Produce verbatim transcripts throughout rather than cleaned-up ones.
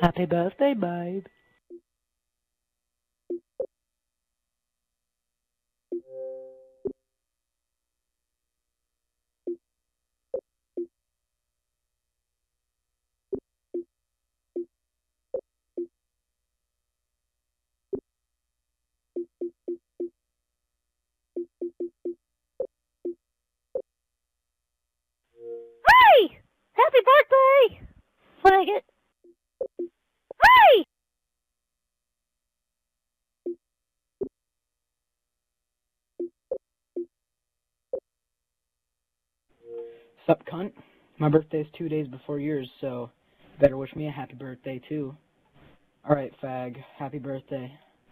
Happy birthday, babe. Hey! Happy birthday! Flag it. Hey! Sup, cunt? My birthday's two days before yours, so better wish me a happy birthday, too. Alright, fag. Happy birthday.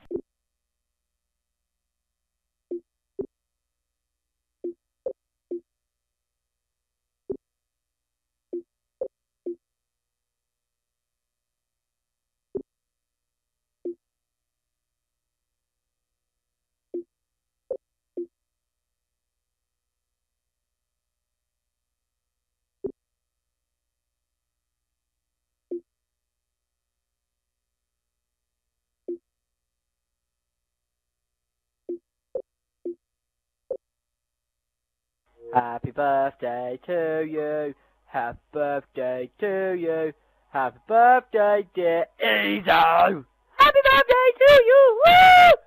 Happy birthday to you. Happy birthday to you. Happy birthday, dear Ezoh. Happy birthday to you! Woo!